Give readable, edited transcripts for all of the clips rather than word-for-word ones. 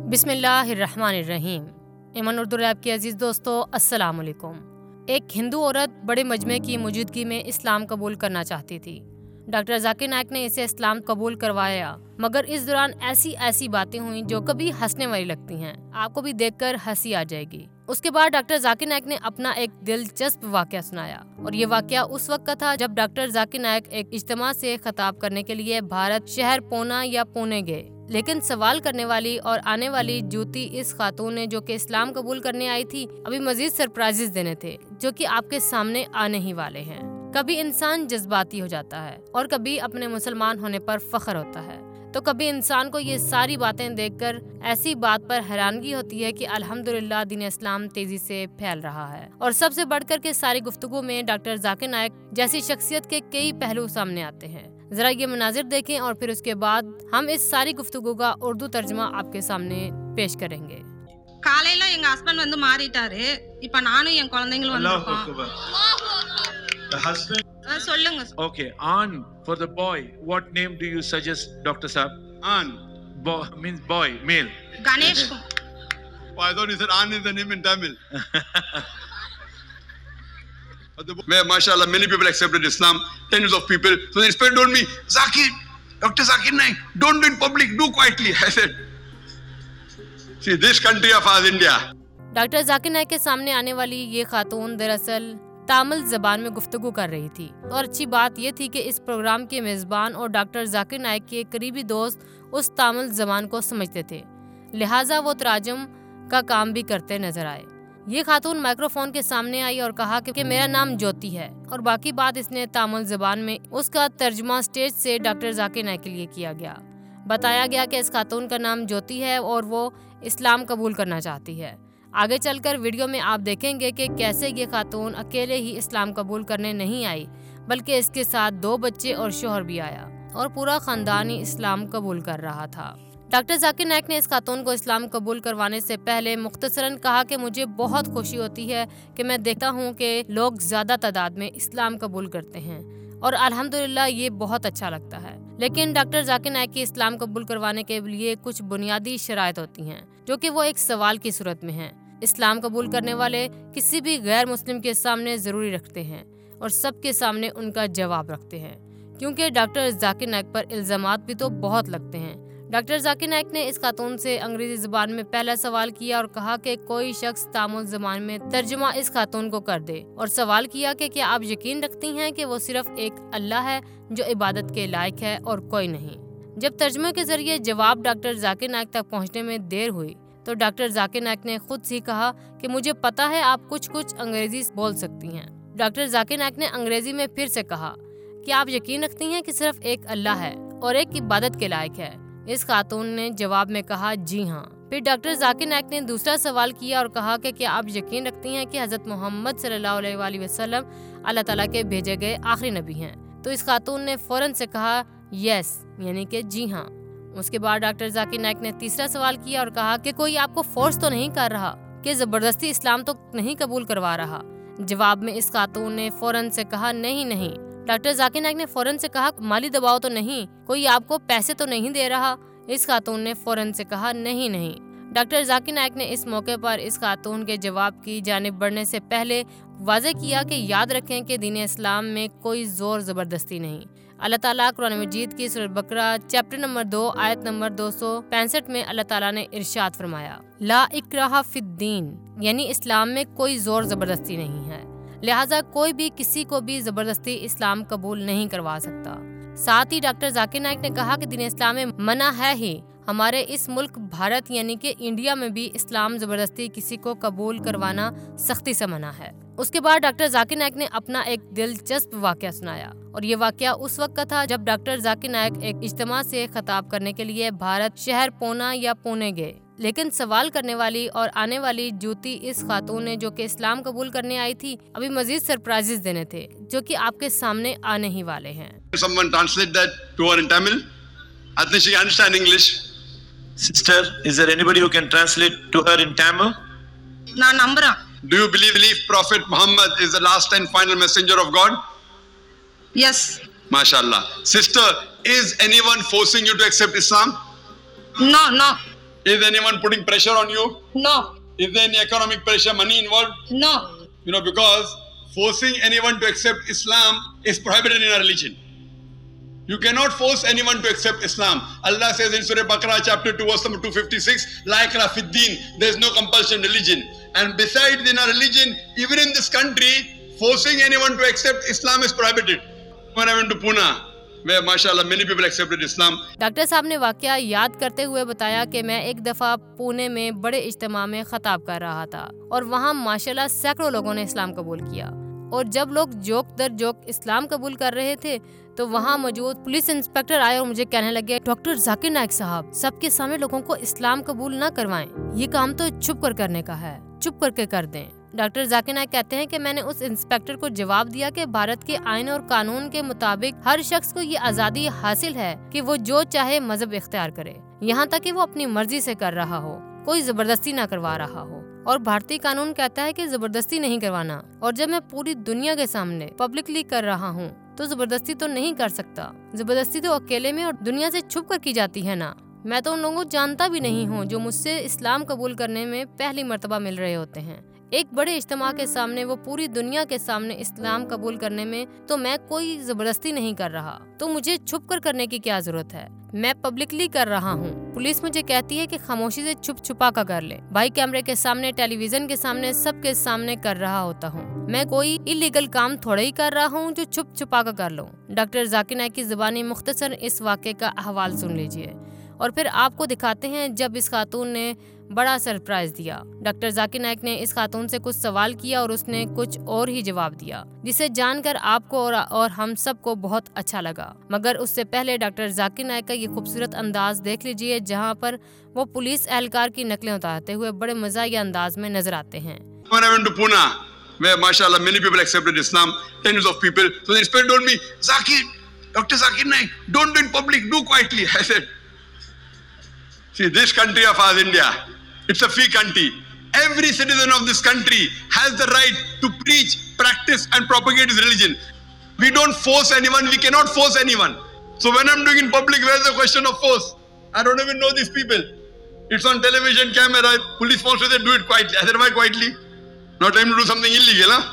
बिस्मिल्लाहिर्रहमानिर्रहीम। इमन उर्दू रैप के अजीज़ दोस्तों, अस्सलाम वालेकुम। एक हिंदू औरत बड़े मजमे की मौजूदगी में इस्लाम कबूल करना चाहती थी। डॉक्टर जाकिर नाइक ने इसे इस्लाम कबूल करवाया, मगर इस दौरान ऐसी बातें हुई जो कभी हंसने वाली लगती हैं। आपको भी देखकर हंसी आ जाएगी। उसके बाद डॉक्टर जाकिर नाइक ने अपना एक दिलचस्प वाकया सुनाया, और ये वाकया उस वक्त का था जब डॉक्टर जाकिर नाइक एक इज्तिमा से खिताब करने के लिए भारत शहर पूना या पुणे गए। लेकिन सवाल करने वाली और आने वाली जूती इस खातून ने, जो कि इस्लाम कबूल करने आई थी, अभी मजीद सरप्राइजेस देने थे जो कि आपके सामने आने ही वाले हैं। कभी इंसान जज्बाती हो जाता है और कभी अपने मुसलमान होने पर फख्र होता है, तो कभी इंसान को ये सारी बातें देखकर ऐसी बात पर हैरानगी होती है कि अल्हम्दुलिल्लाह दीन इस्लाम तेजी से फैल रहा है। और सबसे बढ़कर के सारी गुफ्तगू में डॉक्टर जाकिर नाइक जैसी शख्सियत के कई पहलू सामने आते हैं। जरा ये मनाजिर देखें और फिर उसके बाद हम इस सारी गुफ्तगू का उर्दू तर्जुमा आपके सामने पेश करेंगे। காலையில எங்க ஹஸ்பண்ட் வந்து மாறிட்டாரு. இப்ப நானும் என் குழந்தைங்களும் வந்திருக்கோம். The husband. சொல்லுங்க. Okay, An for the boy. What name do you suggest, Dr. Saab? An means boy, male. Ganesh. Oh, I thought you said An is the name in Tamil. Mashallah, many people accepted Islam. Tens of people. So the inspector told me, Zakir, Dr. Zakir Naik, don't do in public, do quietly. I said, see, this country of ours, India. Doctor Zakir Naik के सामने आने वाली ये खातून दरअसल तामिल ज़बान में गुफ्तगू कर रही थी। और अच्छी बात ये थी कि इस प्रोग्राम के मेज़बान और डॉक्टर जाकिर नाइक के करीबी दोस्त उस तामिल ज़बान को समझते थे, लिहाजा वो तराजुम का काम भी करते नजर आए। ये खातून माइक्रोफोन के सामने आई और कहा कि मेरा नाम ज्योति है, और बाकी बात इसने तामिल ज़बान में उसका तर्जुमा स्टेज से डॉक्टर जाकिर नाइक के लिए किया गया। बताया गया कि इस खातून का नाम ज्योति है और वो इस्लाम कबूल करना चाहती है। आगे चलकर वीडियो में आप देखेंगे कि कैसे ये खातून अकेले ही इस्लाम कबूल करने नहीं आई, बल्कि इसके साथ 2 बच्चे और शोहर भी आया, और पूरा ख़ानदान ही इस्लाम कबूल कर रहा था। डॉक्टर जाकिर नाइक ने इस खातून को इस्लाम कबूल करवाने से पहले मुख्तसरन कहा कि मुझे बहुत खुशी होती है कि मैं देखता हूँ कि लोग ज़्यादा तादाद में इस्लाम कबूल करते हैं, और अल्हम्दुलिल्लाह ये बहुत अच्छा लगता है। लेकिन डॉक्टर जाकिर नाइक की इस्लाम कबूल करवाने के लिए कुछ बुनियादी शराइत होती हैं, जो कि वो एक सवाल की सूरत में हैं। इस्लाम कबूल करने वाले किसी भी गैर मुस्लिम के सामने ज़रूरी रखते हैं और सबके सामने उनका जवाब रखते हैं, क्योंकि डॉक्टर जाकिर नाइक पर इल्ज़ामात भी तो बहुत लगते हैं। डॉक्टर जाकिर नाइक ने इस खातून से अंग्रेजी ज़बान में पहला सवाल किया और कहा कि कोई शख्स तामिल ज़बान में तर्जुमा इस खातून को कर दे, और सवाल किया कि क्या आप यकीन रखती हैं कि वो सिर्फ एक अल्लाह है जो इबादत के लायक है और कोई नहीं। जब तर्जुमे के जरिए जवाब डॉक्टर जाकिर नाइक तक पहुँचने में देर हुई तो डॉक्टर जाकिर नाइक ने खुद से कहा कि मुझे पता है आप कुछ अंग्रेजी बोल सकती हैं। डॉक्टर जाकिर नाइक ने अंग्रेजी में फिर से कहा कि आप यकीन रखती हैं कि सिर्फ एक अल्लाह है और एक इबादत के लायक है। इस खातून ने जवाब में कहा जी हाँ। फिर डॉक्टर जाकिर नाइक ने दूसरा सवाल किया और कहा कि क्या आप यकीन रखती हैं कि हज़रत मोहम्मद सल्लल्लाहु अलैहि वसल्लम अल्लाह ताला के भेजे गए आखिरी नबी हैं। तो इस खातून ने फौरन से कहा यस, यानी कि जी हाँ। उसके बाद डॉक्टर जाकिर नाइक ने तीसरा सवाल किया और कहा कि कोई आपको फोर्स तो नहीं कर रहा, कि ज़बरदस्ती इस्लाम तो नहीं कबूल करवा रहा। जवाब में इस खातून ने फौरन से कहा नहीं। डॉक्टर जाकिर नाइक ने फौरन से कहा माली दबाव तो नहीं, कोई आपको पैसे तो नहीं दे रहा। इस खातून ने फौरन से कहा नहीं। डॉक्टर जाकिर नाइक ने इस मौके पर इस खातून के जवाब की जानिब बढ़ने से पहले वाज़े किया कि याद रखें कि दीन इस्लाम में कोई जोर ज़बरदस्ती नहीं। अल्लाह ताला कुरान मजीद की सूरह बकरा चैप्टर नंबर 2 आयत नंबर 265 में अल्लाह ताला ने इरशाद फरमाया ला इक्राहा फिद्दीन, यानी इस्लाम में कोई जोर ज़बरदस्ती नहीं है, लिहाजा कोई भी किसी को भी ज़बरदस्ती इस्लाम कबूल नहीं करवा सकता। साथ ही डॉक्टर जाकिर नाइक ने कहा कि दीन इस्लाम में मना है ही। हमारे इस मुल्क भारत यानी कि इंडिया में भी इस्लाम ज़बरदस्ती किसी को कबूल करवाना सख्ती से मना है। उसके बाद डॉक्टर जाकिर नाइक ने अपना एक दिलचस्प वाकया सुनाया, और ये वाकया उस वक्त का था जब डॉक्टर जाकिर नाइक एक इज्तिमा से खिताब करने के लिए भारत शहर पूना या पुणे गए। लेकिन सवाल करने वाली और आने वाली जूती इस खातून ने, जो कि इस्लाम कबूल करने आई थी, अभी मजीद सरप्राइजेस देने थे जो कि आपके सामने आने ही वाले हैं। Someone translate that to her in Tamil. I think she understand English. Sister, is there anybody who can translate to her in Tamil? நான் நம்புறேன். Do you believe Prophet Muhammad is the last and final messenger of God? Yes. MashaAllah. Sister, is anyone forcing you to accept Islam? No. Is anyone putting pressure on you? No, Is there any economic pressure, money involved? no. Because forcing anyone to accept Islam is prohibited in a religion. You cannot force anyone to accept Islam. Allah says in Surah Baqarah chapter 2 verse number 256, La ikraha fid din, there is no compulsion in religion. And besides in our religion, even in this country, forcing anyone to accept Islam is prohibited. When I went to Pune, where mashallah many people accepted Islam. Doctor साहब ने वाकया याद करते हुए बताया कि मैं एक दफ़ा पुणे में बड़े इज्तिमा में खताब कर रहा था और वहाँ माशाल्लाह सैकड़ों लोगों ने इस्लाम कबूल किया। और जब लोग जोक दर जोक इस्लाम कबूल कर रहे थे तो वहाँ मौजूद पुलिस इंस्पेक्टर आए और मुझे कहने लगे, डॉक्टर जाकिर नाइक साहब, सबके सामने लोगों को इस्लाम कबूल न करवाएं, ये काम तो छुप कर करने का है, चुप करके कर दें। डॉक्टर जाकिर नाइक कहते हैं कि मैंने उस इंस्पेक्टर को जवाब दिया कि भारत के आईन और कानून के मुताबिक हर शख्स को ये आज़ादी हासिल है कि वो जो चाहे मजहब इख्तियार करे, यहाँ तक कि वो अपनी मर्जी से कर रहा हो, कोई जबरदस्ती ना करवा रहा हो। और भारतीय कानून कहता है कि जबरदस्ती नहीं करवाना। और जब मैं पूरी दुनिया के सामने पब्लिकली कर रहा हूँ तो जबरदस्ती तो नहीं कर सकता। जबरदस्ती तो अकेले में और दुनिया से छुप कर की जाती है ना। मैं तो उन लोगों को जानता भी नहीं हूँ जो मुझसे इस्लाम कबूल करने में पहली मर्तबा मिल रहे होते हैं। एक बड़े इज्तिमा के सामने, वो पूरी दुनिया के सामने इस्लाम कबूल करने में तो मैं कोई जबरदस्ती नहीं कर रहा, तो मुझे छुप कर करने की क्या जरूरत है। मैं पब्लिकली कर रहा हूँ। पुलिस मुझे कहती है कि खामोशी से छुप छुपा कर कर ले। भाई कैमरे के सामने, टेलीविजन के सामने, सबके सामने कर रहा होता हूँ। मैं कोई इलीगल काम थोड़ा ही कर रहा हूँ जो छुप छुपा कर लूँ। डॉक्टर जाकिर नाइक की ज़बानी मुख्तसर इस वाक़े का अहवाल सुन लीजिए और फिर आपको दिखाते हैं जब इस खातून ने बड़ा सरप्राइज दिया। डॉक्टर जाकिर नाइक ने इस खातून से कुछ सवाल किया और उसने कुछ और ही जवाब दिया, जिसे जानकर आपको और हम सबको बहुत अच्छा लगा। मगर उससे पहले डॉक्टर जाकिर नाइक का ये खूबसूरत अंदाज देख लीजिए, जहाँ पर वो पुलिस एहलकार की नकलें उतारते हुए बड़े मज़ाहिया अंदाज में नजर आते हैं। When I went to Pune, where mashallah many people accepted Islam, tens of people, so the inspector told me, Zakir, Dr. Zakir Naik, don't do in public, do quietly. I said, see, this country of ours, India, it's a free country. Every citizen of this country has the right to preach, practice and propagate his religion. We don't force anyone, we cannot force anyone. So when I'm doing in public, where's the question of force? I don't even know these people. It's on television, camera, police wants to say do it quietly. I said, why quietly? Not time to do something illegal, huh?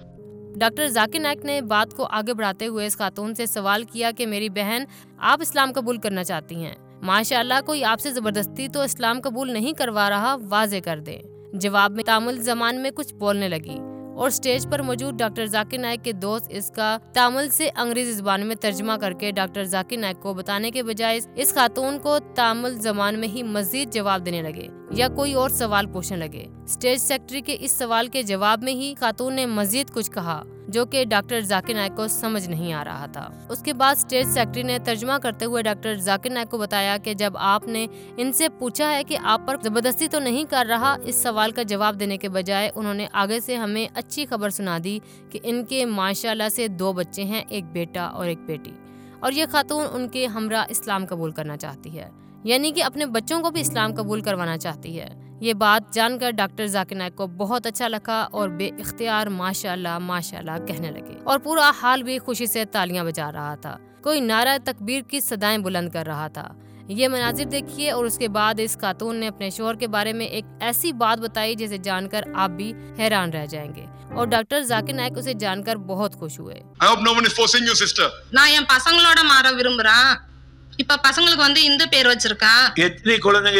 Doctor Zakir Naik ने बात को आगे बढ़ाते हुए इस खातून से सवाल किया कि मेरी बहन, आप इस्लाम कबूल करना चाहती हैं, माशाअल्लाह, कोई आपसे जबरदस्ती तो इस्लाम कबूल नहीं करवा रहा, वाजे कर दे। जवाब में तामुल ज़बान में कुछ बोलने लगी और स्टेज पर मौजूद डॉक्टर जाकिर नाइक के दोस्त इसका तामुल से अंग्रेजी ज़बान में तर्जुमा करके डॉक्टर जाकिर नाइक को बताने के बजाय इस खातून को तामुल ज़बान में ही मजीद जवाब देने लगे या कोई और सवाल पूछने लगे। स्टेज सेक्रेटरी के इस सवाल के जवाब में ही खातून ने मजीद कुछ कहा जो कि डॉक्टर जाकिर नाइक को समझ नहीं आ रहा था। उसके बाद स्टेज सेक्रेटरी ने तर्जुमा करते हुए डॉक्टर जाकिर नाइक को बताया कि जब आपने इनसे पूछा है कि आप पर जबरदस्ती तो नहीं कर रहा, इस सवाल का जवाब देने के बजाय उन्होंने आगे से हमें अच्छी खबर सुना दी कि इनके माशाल्लाह से 2 बच्चे हैं, एक बेटा और एक बेटी, और ये खातून उनके हमरा इस्लाम कबूल करना चाहती है, यानी कि अपने बच्चों को भी इस्लाम कबूल करवाना चाहती है। ये बात जानकर डॉक्टर जाकिर नाइक को बहुत अच्छा लगा और बेइख्तियार माशाल्लाह माशाल्लाह कहने लगे और पूरा हाल भी खुशी से तालियां बजा रहा था। कोई नारा तकबीर की सदाएं बुलंद कर रहा था। ये मनाजिर देखिए। और उसके बाद इस खातून ने अपने शोहर के बारे में एक ऐसी बात बताई जिसे जानकर आप भी हैरान रह जाएंगे और डॉक्टर जाकिर नाइक उसे जानकर बहुत खुश हुए। I hope no one is forcing you, sister. நான் என் பசங்களோட மாற விரும்புறேன். இப்ப பசங்களுக்கு வந்து இந்து பேர் வச்சிருக்கான். எத்தனை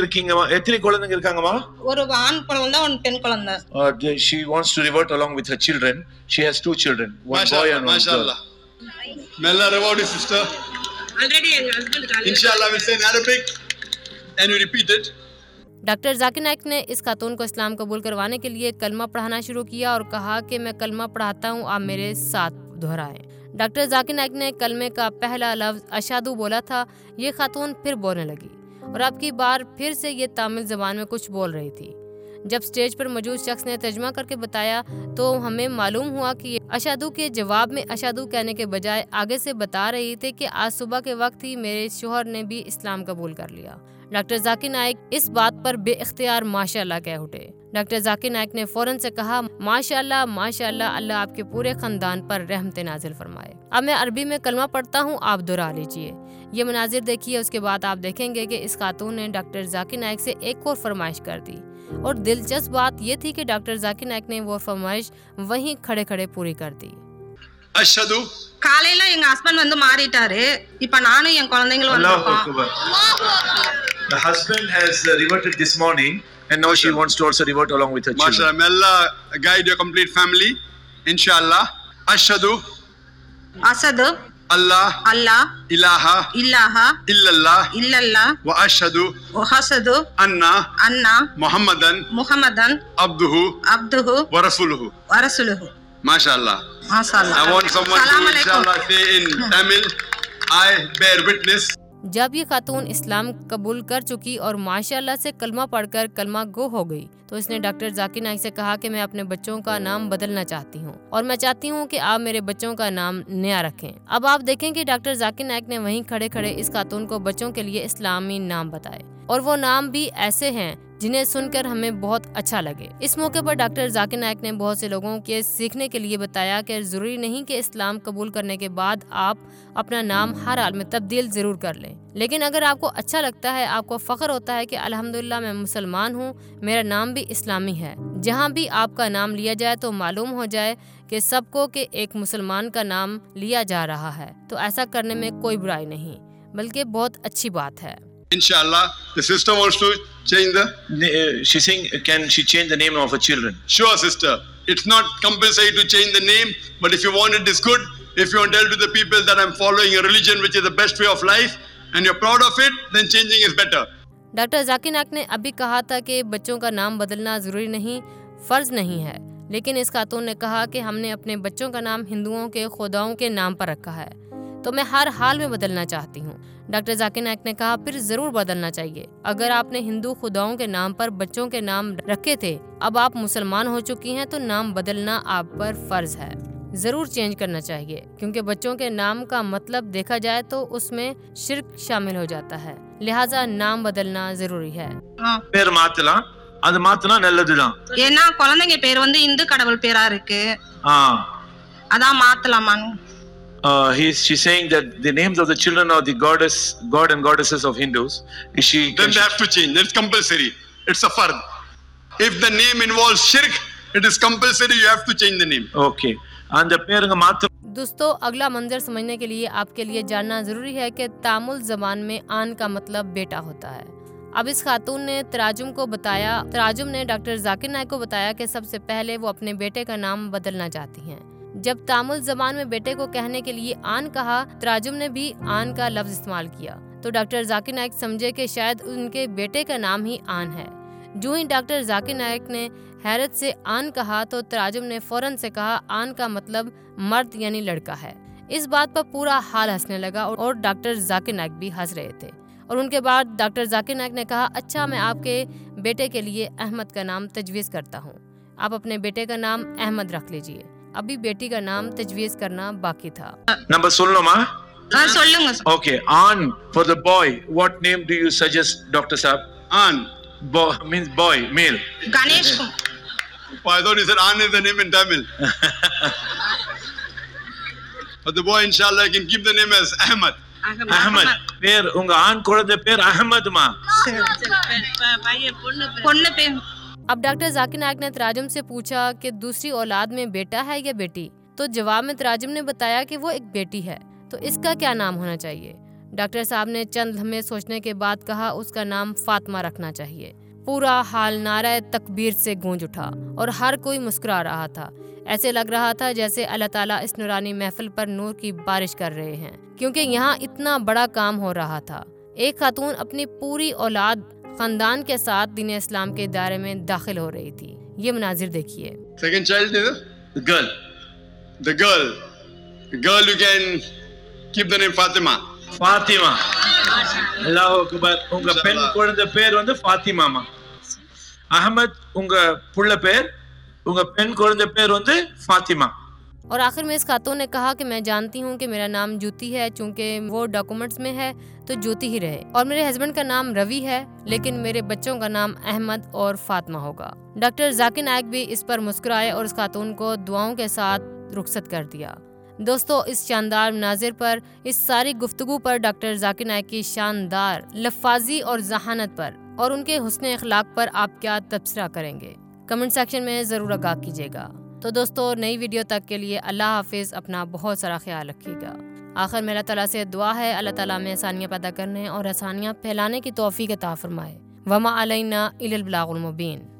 குழந்தைங்க இருக்காங்கம்மா? ஒரு ஆண் குழந்தை, ஒரு பெண் குழந்தை. She wants to revert along with her children. She has 2 children, one boy and one girl. May Allah reward you, sister. Already எங்க husband Inshallah we'll say in Arabic and we repeat it. Doctor Zakir Naik ने इस खातून को इस्लाम कबूल करवाने के लिए कलमा पढ़ाना शुरू किया और कहा कि मैं कलमा पढ़ाता हूँ, आप मेरे साथ दोहराएं। डॉक्टर जाकिर नाइक ने कलमे का पहला लफ्ज अशादु बोला था। ये खातून फिर बोलने लगी और अब की बार फिर से ये तामिल ज़बान में कुछ बोल रही थी। जब स्टेज पर मौजूद शख्स ने तर्जुमा करके बताया तो हमें मालूम हुआ कि ये अशादु के जवाब में अशादु कहने के बजाय आगे से बता रही थी कि आज सुबह के वक्त ही मेरे शोहर ने भी इस्लाम कबूल कर लिया। डॉक्टर जाकिर नाइक इस बात पर बेइख्तियार माशाल्लाह कह उठे। डॉक्टर जाकिर नाइक ने फौरन से कहा, माशाल्लाह माशाल्लाह, अल्लाह आपके पूरे खानदान पर रहमत नाजिल फरमाए। अब मैं अरबी में कलमा पढ़ता हूँ, आप दोहरा लीजिए। ये मनाजिर देखिए। उसके बाद आप देखेंगे कि इस खातून ने डॉक्टर जाकिर नाइक से एक और फरमाइश कर दी और दिलचस्प बात ये थी कि डॉक्टर जाकिर नाइक ने वो फरमाइश वहीं खड़े खड़े पूरी कर दी। Ashhadu. காலையில எங்க ஹஸ்பண்ட் வந்து மாறிட்டாரு. இப்ப நானும் என் குழந்தைங்களும் Allahu வந்திருக்கோம். Akbar. The husband has reverted this morning and now she wants to also revert along with her children. MashaAllah. May Allah guide your complete family. Inshallah. Ashhadu. Asad Allah. Allah Ilaha. இல்லாஹா Illallah. இல்லல்லாஹ் Wa ashhadu. வஹசது Anna. Anna Muhammadan. முஹம்மதன் Abduhu. அப்துஹு Wa rasuluhu. வரசுலுஹு. MashaAllah. மாஷாஅல்லாஹ். I want someone Salam to alaikum. inshallah say in Tamil, I bear witness. जब ये खातून इस्लाम कबूल कर चुकी और माशाअल्लाह से कलमा पढ़कर कलमा गो हो गई तो इसने डॉक्टर जाकिर नाइक से कहा कि मैं अपने बच्चों का नाम बदलना चाहती हूँ और मैं चाहती हूँ कि आप मेरे बच्चों का नाम नया रखें। अब आप देखें कि डॉक्टर जाकिर नाइक ने वहीं खड़े खड़े इस खातून को बच्चों के लिए इस्लामी नाम बताए और वो नाम भी ऐसे हैं जिन्हें सुनकर हमें बहुत अच्छा लगे। इस मौके पर डॉक्टर जाकिर नाइक ने बहुत से लोगों के सीखने के लिए बताया कि जरूरी नहीं कि इस्लाम कबूल करने के बाद आप अपना नाम हर हाल में तब्दील जरूर कर लें, लेकिन अगर आपको अच्छा लगता है, आपको फख्र होता है कि अल्हम्दुलिल्लाह मैं मुसलमान हूँ, मेरा नाम भी इस्लामी है, जहाँ भी आपका नाम लिया जाए तो मालूम हो जाए कि सबको कि एक मुसलमान का नाम लिया जा रहा है, तो ऐसा करने में कोई बुराई नहीं बल्कि बहुत अच्छी बात है। Inshallah. The sister wants to change the. She's saying, can she change the name of her children? Sure, sister. It's not compulsory to change the name, but if you want it is good. If you want to tell to the people that I'm following a religion which is the best way of life and you're proud of it, then changing is better. Doctor Zakir Naik ने अभी कहा था कि बच्चों का नाम बदलना जरूरी नहीं, फर्ज नहीं है, लेकिन इस खातून ने कहा कि हमने अपने बच्चों का नाम हिंदुओं के खुदाओं के नाम पर रखा है तो मैं हर हाल में बदलना चाहती हूँ। डॉक्टर जाकिर नाइक ने कहा फिर जरूर बदलना चाहिए। अगर आपने हिंदू खुदाओं के नाम पर बच्चों के नाम रखे थे, अब आप मुसलमान हो चुकी हैं तो नाम बदलना आप पर फर्ज है, जरूर चेंज करना चाहिए क्योंकि बच्चों के नाम का मतलब देखा जाए तो उसमें शिर्क शामिल हो जाता है, लिहाजा नाम बदलना जरूरी है। பேர் மாத்தலாம், அது மாத்தினா நல்லதுதான். ஏன்னா குழந்தைங்க பேர் வந்து இந்து கடவுள் பேரா இருக்கு, அதான் மாத்தலாமான்னு. She's saying that the names of the children are the god and goddesses of Hindus. Then they have to change. It's compulsory. It's a fard. If the name involves shirk, it is compulsory. You have to change the name. Okay. And the பேருங்க மாத்த. दोस्तों अगला मंजर समझने के लिए आपके लिए जानना जरूरी है कि तामुल जबान में आन का मतलब बेटा होता है। अब इस खातून ने तराजुम ने डॉक्टर जाकिर नाइक को बताया कि सबसे पहले वो अपने बेटे का नाम बदलना चाहती हैं। जब तामुल जबान में बेटे को कहने के लिए आन कहा, तराजुम ने भी आन का लफ्ज इस्तेमाल किया तो डॉक्टर जाकिर नाइक समझे कि शायद उनके बेटे का नाम ही आन है। जो ही डॉक्टर जाकिर नाइक ने हैरत से आन कहा तो तराजुम ने फौरन से कहा आन का मतलब मर्द यानी लड़का है। इस बात पर पूरा हाल हंसने लगा और डॉक्टर जाकिर नाइक भी हंस रहे थे और उनके बाद डॉक्टर जाकिर नाइक ने कहा अच्छा मैं आपके बेटे के लिए अहमद का नाम तजवीज़ करता हूँ, आप अपने बेटे का नाम अहमद रख लीजिए। अभी बेटी का नाम तजवीज़ करना बाकी था। नंबर சொல்லணுமா? சொல்லுங்க. Okay, An for the boy. What name do you suggest, Dr. Saab? An. Boy means boy, male. Ganesh. I thought he said An is the name in Tamil. But the boy, inshallah, can keep the name as Ahmad. Ahmad. பேர் உங்க ஆண் குழந்தை பேர் அஹமதுமா? பொண்ணு பேர். अब doctor Zakir Naik ने तराजुम से पूछा कि दूसरी औलाद में बेटा है या बेटी, तो जवाब में तराजुम ने बताया कि वो एक बेटी है, तो इसका क्या नाम होना चाहिए। डॉक्टर साहब ने चंद लम्हे सोचने के बाद कहा उसका नाम फातिमा रखना चाहिए। पूरा हाल नारा तकबीर से गूंज उठा और हर कोई मुस्कुरा रहा था। ऐसे लग रहा था जैसे अल्लाह ताला इस नूरानी महफिल पर नूर की बारिश कर रहे हैं, क्योंकि यहाँ इतना बड़ा काम हो रहा था। एक खातून अपनी पूरी औलाद खानदान के साथ दीन इस्लाम के दायरे में दाखिल हो रही थी। ये मनाजिर देखिए। Second child is The girl. the girl. The girl you can keep the name Fatima. Fathima. அல்லாஹ் அக்பர். உங்க பெண் குழந்தை பேர் வந்து ஃபாத்திமாமா. அஹமத் உங்க புள்ள பேர், उनका पेन कुழந்தை பேர் வந்து फातिमा। और आखिर में इस खातून ने कहा कि मैं जानती हूँ कि मेरा नाम ज्योति है, चूंकि वो डॉक्यूमेंट्स में है तो ज्योति ही रहे, और मेरे हस्बैंड का नाम रवि है, लेकिन मेरे बच्चों का नाम अहमद और फातिमा होगा। डॉक्टर जाकिर नाइक भी इस पर मुस्कुराए और इस खातून को दुआओं के साथ रुखसत कर दिया। दोस्तों, इस शानदार मनाजिर पर, इस सारी गुफ्तगू पर, डॉक्टर जाकिर नाइक की शानदार लफ्ज़ी और जहानत पर और उनके हुस्न अखलाक पर आप क्या तबसरा करेंगे? कमेंट सेक्शन में ज़रूर आगाह कीजिएगा। तो दोस्तों, नई वीडियो तक के लिए अल्लाह हाफिज़, अपना बहुत सारा ख्याल रखिएगा। आखिर में अल्लाह ताला से दुआ है, अल्लाह ताला में आसानियाँ पैदा करने और आसानियाँ फैलाने की तौफीक अता फरमाए। वमा अलैना इल्लल बलागुल मुबीन।